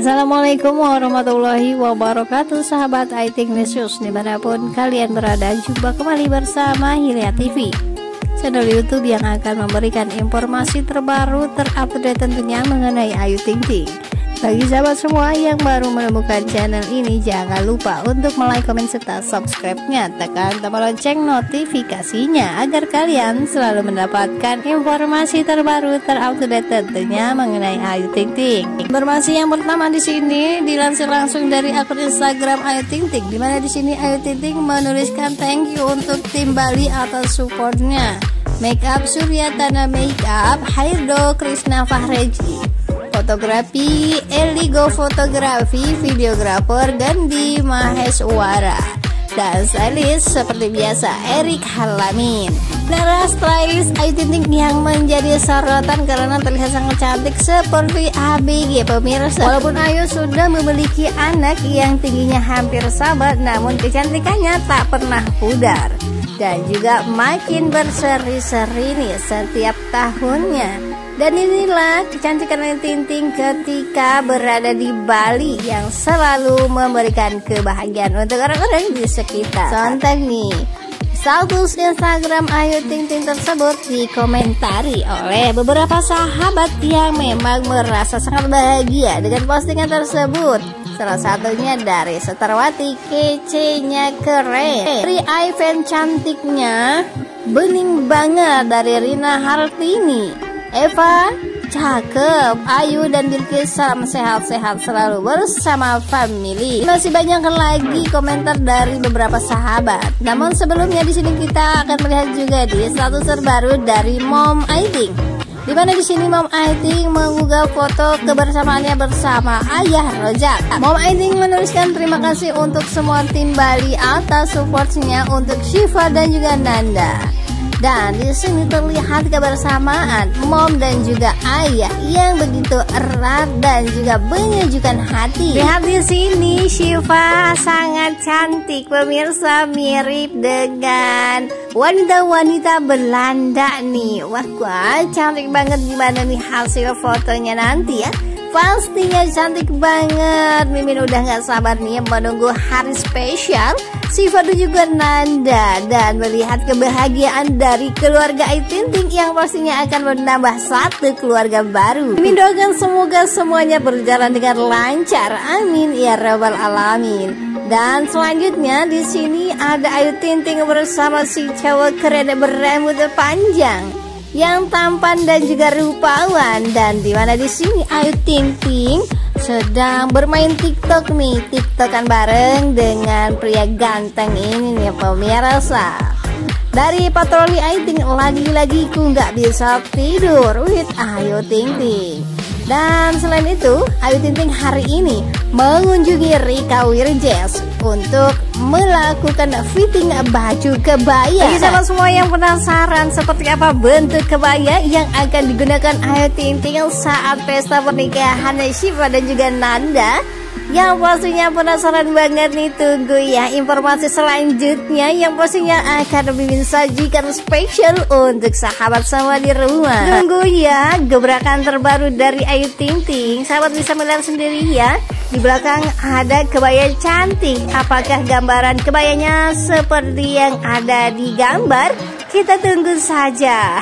Assalamualaikum warahmatullahi wabarakatuh, sahabat IT News dimanapun kalian berada. Jumpa kembali bersama Hilya TV, channel YouTube yang akan memberikan informasi terbaru terupdate tentunya mengenai Ayu Ting Ting. Bagi sahabat semua yang baru menemukan channel ini, jangan lupa untuk like, komen, serta subscribe-nya. Tekan tombol lonceng notifikasinya agar kalian selalu mendapatkan informasi terbaru terupdate tentunya mengenai Ayu Ting Ting. Informasi yang pertama di sini dilansir langsung dari akun Instagram Ayu Ting Ting, di mana di sini Ayu Ting Ting menuliskan thank you untuk tim Bali atas supportnya. Makeup Surya Tana Makeup, Hairdo Krishna Fahreji. Fotografi Eligo Fotografi, videografer Gandhi Maheswara, dan stylist seperti biasa Erik Halamin. Nara stylist Ayu Ting Ting yang menjadi sorotan karena terlihat sangat cantik seperti ABG pemirsa. Walaupun Ayu sudah memiliki anak yang tingginya hampir sama, namun kecantikannya tak pernah pudar dan juga makin berseri-seri nih setiap tahunnya. Dan inilah kecantikan Ayu Ting Ting ketika berada di Bali yang selalu memberikan kebahagiaan untuk orang-orang di sekitar. Sontak nih, status Instagram Ayu Ting Ting tersebut dikomentari oleh beberapa sahabat yang memang merasa sangat bahagia dengan postingan tersebut. Salah satunya dari Seterwati, kece-nya keren. Dari Ivan cantiknya, bening banget dari Rina Hartini. Eva, cakep. Ayu dan Bilkis salam sehat-sehat selalu bersama family. Masih banyak lagi komentar dari beberapa sahabat. Namun sebelumnya di sini kita akan melihat juga di status terbaru dari Mom Ayu Ting, di mana di sini Mom Ayu Ting mengunggah foto kebersamaannya bersama ayah Rojak. Mom Ayu Ting menuliskan terima kasih untuk semua tim Bali atas supportnya untuk Syifa dan juga Nanda. Dan di sini terlihat kebersamaan mom dan juga ayah yang begitu erat dan juga menyejukkan hati. Lihat di sini Syifa sangat cantik pemirsa, mirip dengan wanita-wanita Belanda nih. Wah, cantik banget. Gimana nih hasil fotonya nanti ya? Pastinya cantik banget. Mimin udah gak sabar nih menunggu hari spesial Syifa dan juga Nanda dan melihat kebahagiaan dari keluarga Ayu Ting Ting yang pastinya akan menambah satu keluarga baru. Mimin doakan semoga semuanya berjalan dengan lancar, amin ya rabbal alamin. Dan selanjutnya di sini ada Ayu Ting Ting bersama si cowok keren berambut panjang yang tampan dan juga rupawan, dan dimana di sini Ayu Ting Ting sedang bermain TikTok nih, TikTokan bareng dengan pria ganteng ini nih pemirsa. Dari patroli Ayu Ting, lagi-lagi ku nggak bisa tidur with Ayu Ting Ting. Dan selain itu, Ayu Ting Ting hari ini mengunjungi Rika Wirjes untuk melakukan fitting baju kebaya. Bagi sahabat semua yang penasaran seperti apa bentuk kebaya yang akan digunakan Ayu Ting Ting saat pesta pernikahan Syifa dan juga Nanda, yang pastinya penasaran banget nih, tunggu ya informasi selanjutnya yang pastinya akan Mimin sajikan spesial untuk sahabat semua di rumah. Tunggu ya gebrakan terbaru dari Ayu Ting Ting. Sahabat bisa melihat sendiri ya, di belakang ada kebaya cantik. Apakah gambaran kebayanya seperti yang ada di gambar? Kita tunggu saja.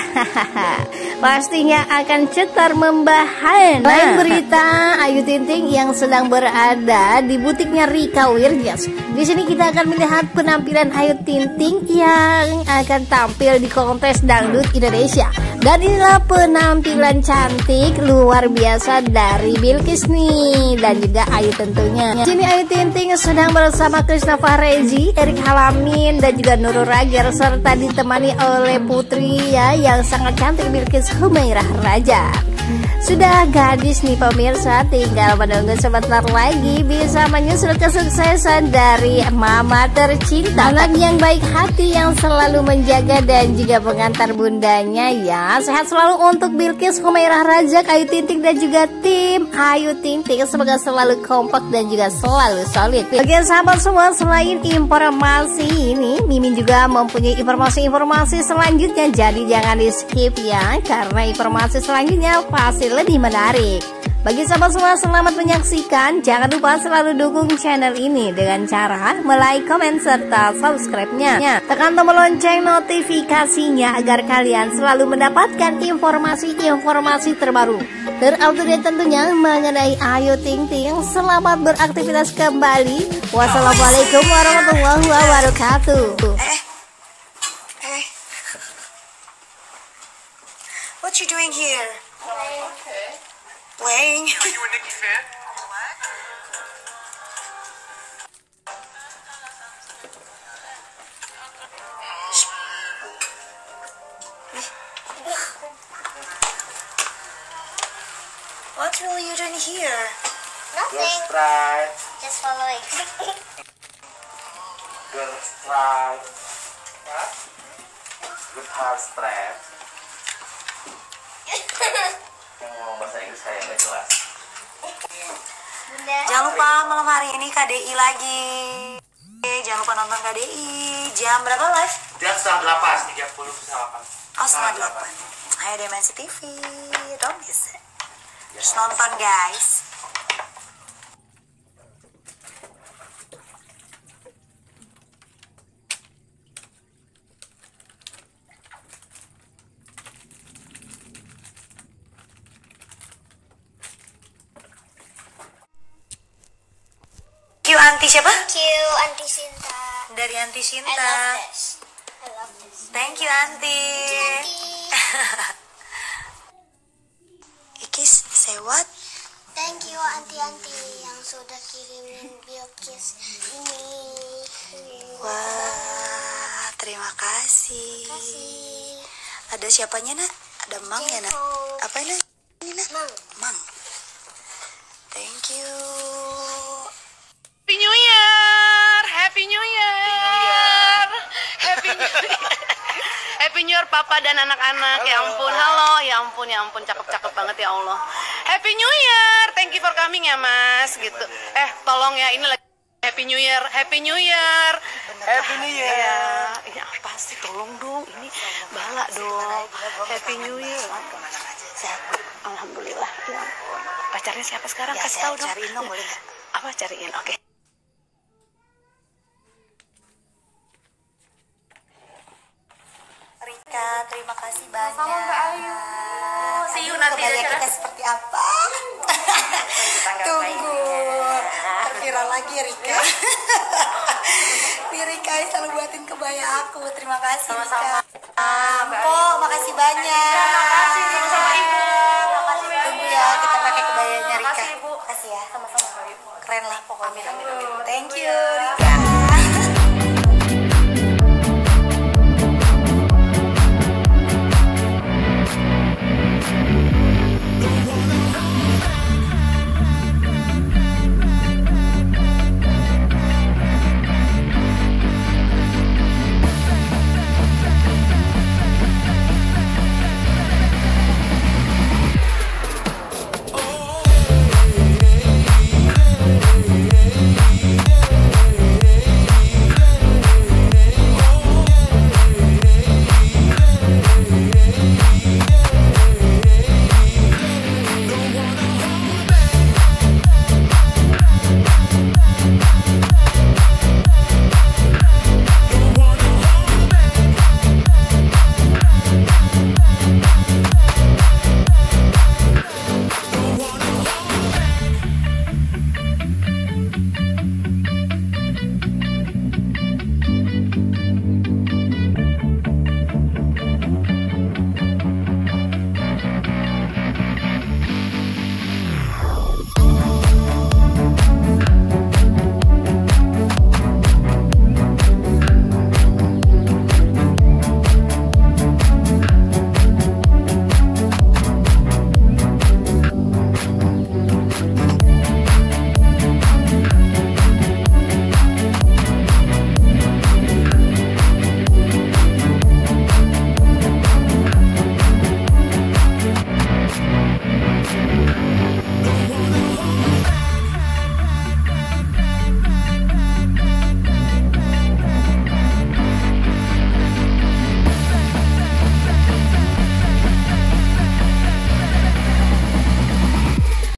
Pastinya akan cetar membahana. Lain berita Ayu Ting Ting yang sedang berada di butiknya Rika Wirjes. Di sini kita akan melihat penampilan Ayu Ting Ting yang akan tampil di kontes dangdut Indonesia. Dan inilah penampilan cantik luar biasa dari Bilkis nih dan juga Ayu tentunya. Di sini Ayu Ting Ting sedang bersama Krishna Fahreji, Erik Halamin dan juga Nurul Rager, serta ditemani oleh putri ya yang sangat cantik Bilkis Humairah Raja. Sudah gadis nih pemirsa, tinggal menunggu sebentar lagi bisa menyusul kesuksesan dari mama tercinta, anak yang baik hati yang selalu menjaga dan juga mengantar bundanya ya. Sehat selalu untuk Bilkis Humairah Raja, Ayu Ting Ting dan juga tim Ayu Ting Ting, semoga selalu kompak dan juga selalu solid. Oke sahabat semua, selain informasi ini Mimin juga mempunyai informasi-informasi selanjutnya, jadi jangan di skip ya, karena informasi selanjutnya pasti lebih menarik. Bagi sahabat semua, selamat menyaksikan. Jangan lupa selalu dukung channel ini dengan cara like, komen, serta subscribe-nya. Tekan tombol lonceng notifikasinya agar kalian selalu mendapatkan informasi-informasi terbaru, terupdate tentunya mengenai Ayu Ting Ting. Selamat beraktivitas kembali. Wassalamualaikum warahmatullahi wabarakatuh. What you doing here? Playing. Are you a Nicki fan? What really you doing here? Nothing. Girls try. Just following. Girls try. Good heart strap. Yang ngomong bahasa Inggris kayak nggak jelas. Bunda. Jangan lupa malam hari ini KDI lagi. Jangan lupa nonton KDI. Jam berapa live? Jam setengah 8. 30 Oh, setengah 8. Ayo Dimensi TV. Don't miss it. Terus nonton guys. Thank you Anti siapa? Thank you, Auntie Sinta. Dari Anti I Sinta. love this. I love this. Thank you Anti. Auntie. Ikis, say what? Thank you, Auntie yang sudah kirimin Bilkis ini. Wah, terima kasih. Kasih. Ada siapanya nak? Ada Mang ya nak? Jeko. Apa ini? Ini nak? Mang. Mang. Thank you. Happy New Year, Happy New Year, Happy New Year, Happy New Year Papa dan anak-anak. Ya ampun, halo, ya ampun, cakep-cakep banget ya Allah. Happy New Year, thank you for coming ya Mas, gitu. Tolong ya, ini lagi Happy New Year, Happy New Year, Happy New Year. Ya, ini apa sih? Tolong dong, ini bala dong. Happy New Year. Sehat, alhamdulillah. Ya ampun. Pacarnya siapa sekarang? Ya, Kasih saya tahu dong. cariin dong, boleh nggak? Apa cariin? Oke. Rika, terima kasih banyak. Sama Mbak Ayu. See you nanti di Kebaya acara. kita seperti apa? Tunggu. Terviral lagi Rika. Nih Rika yang selalu buatin kebaya aku. Terima kasih Rika. Kok, makasih banyak. Makasih, sama-sama Ibu. Tunggu ya, kita pakai kebayanya Rika. Makasih, Ibu. Makasih ya. Sama-sama Mbak Ibu. Keren lah pokoknya. Amin. Thank you.